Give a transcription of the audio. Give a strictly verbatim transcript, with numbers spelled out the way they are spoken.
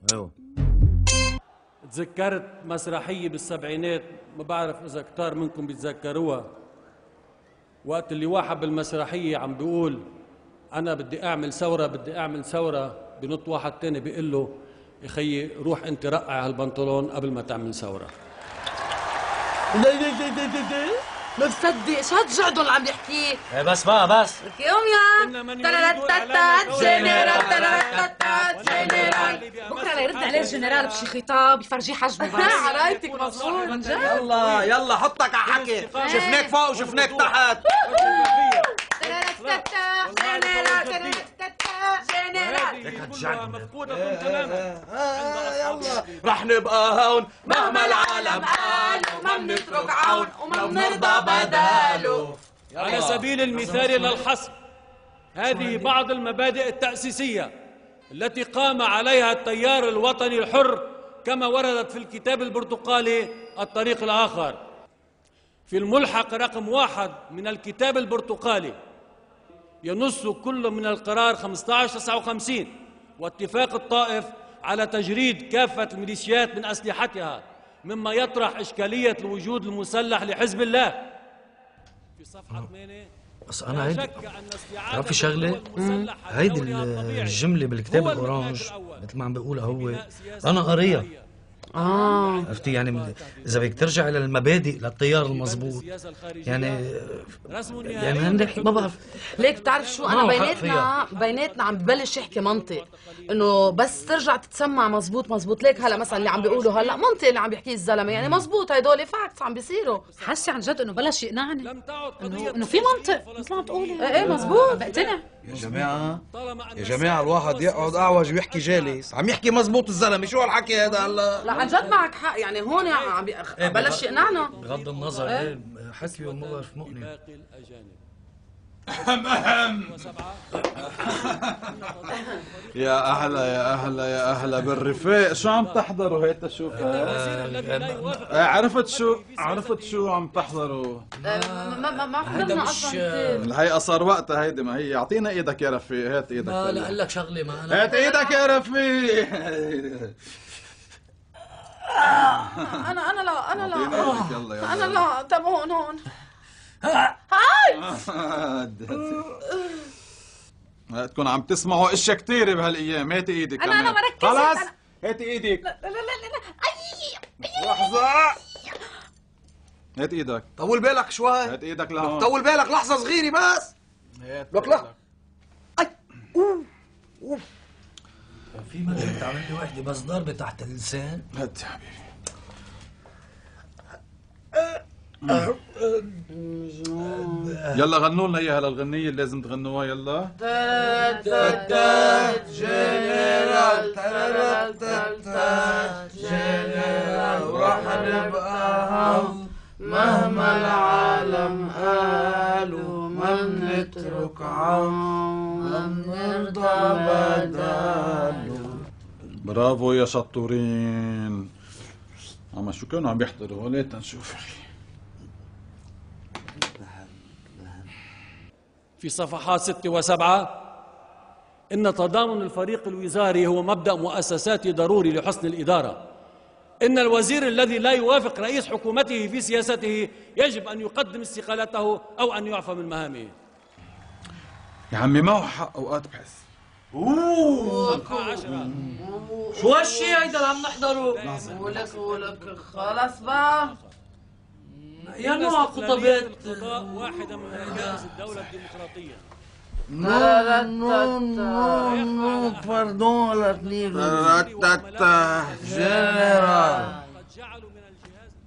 ايوه. تذكرت مسرحية بالسبعينات، ما بعرف إذا كتار منكم بيتذكروها، وقت اللي واحد بالمسرحية عم بيقول أنا بدي أعمل ثورة بدي أعمل ثورة، بنط واحد تاني بيقول له يا خيي روح أنت رقع هالبنطلون قبل ما تعمل ثورة. ما بصدق شو هالجعدل اللي عم يحكيه. ايه بس بقى بس. يوم يا ترتتت جنرال ترتتت جنرال. بكره ليرد عليه الجنرال بشي خطاب يفرجيه حجمه بس. على رايتك مظبوط من جد. يلا يلا حطك على حكي، شفناك فوق وشفناك تحت. ترتتت جنرال ترتتت جنرال. هيك هتجعل مفقودة تماما. يلا رح نبقى هون مهما العالم قال، وما بنترك عون وما بنرضى بداله. على سبيل المثال للحصر، هذه بعض المبادئ التأسيسية التي قام عليها التيار الوطني الحر كما وردت في الكتاب البرتقالي الطريق الآخر. في الملحق رقم واحد من الكتاب البرتقالي ينص كل من القرار خمسة عشر تسعة وخمسين واتفاق الطائف على تجريد كافة الميليشيات من أسلحتها، مما يطرح إشكالية الوجود المسلح لحزب الله. في صفحة ثمانية بس انا هيدي بتعرفي شغله؟ هيدي الجمله بالكتاب الاورانج مثل ما عم بيقولها هو انا قاريها. اه عرفتي يعني اذا بدك ترجع الى المبادئ للتيار المضبوط يعني يعني هنحكي ما بعرف ليك بتعرف شو انا بيناتنا بيناتنا عم ببلش يحكي منطق انه بس ترجع تتسمع مزبوط مزبوط. ليك هلا مثلا اللي عم بيقولوا هلا منطق اللي عم بيحكيه الزلمه يعني مزبوط، هدول فاكتس عم بيصيروا. حاسه عن جد انه بلش يقنعني انه انه في منطق مثل ما بتقولي. ايه ايه مزبوط بقتنع. يا جماعة يا جماعة الواحد يقعد أعوج ويحكي جالس، عم يحكي مزبوط الزلمة، شو هالحكي هذا هلا؟ لا عن جد معك حق يعني هون عم بلش يقنعنا. بغض النظر ايه حكي وما بعرف مقنع. يا أهلا يا أهلا يا أهلا بالرفاق، شو عم تحضروا هيك تشوف؟ عرفت شو عرفت شو عم تحضروا؟ ما ما ما حضرنا اصلا. الحقيقة صار وقتها هيدي، ما هي اعطينا ايدك يا رفيق، هات ايدك. لا لا اقول لك شغله ما انا هات ايدك يا رفيق. انا انا لا انا لا يلا يلا انا لا. طب هون هون هاي تكون عم تسمعوا اشياء كثيرة بهالايام. هاتي ايدك. انا انا ما ركزت. خلاص هاتي ايدك. لا لا لا لا اي لحظة. هات ايدك. طول بالك شوي. هات ايدك لهون. طول بالك لحظة صغيرة بس. لك لا. اي اوف اوف. في مجال تعمل لي وحده بس ضربه تحت اللسان. هات يا حبيبي. يلا غنوا لنا اياها للغنية اللي لازم تغنوها. يلا. ترتتت جنرال ترتتت جنرال ورح نبقى هون مهما العالم قالوا ما بنترك عون ما بنرضى بداله. برافو يا شطورين. اما شو كانوا عم بيحضروا هول؟ تنشوف. في صفحات ستة وسبعة إن تضامن الفريق الوزاري هو مبدأ مؤسساتي ضروري لحسن الإدارة. إن الوزير الذي لا يوافق رئيس حكومته في سياسته يجب أن يقدم استقالته أو أن يعفى من مهامه. يا عمي معه حق اوقات بحس. اوه شو هالشيء هيدا اللي عم نحضره؟ ولك ولك خلص بقى. يا نوع خطبات القضاء واحدة من ركائز الدولة الديمقراطية. لا لا لا فردون ولا اثنين. جنرال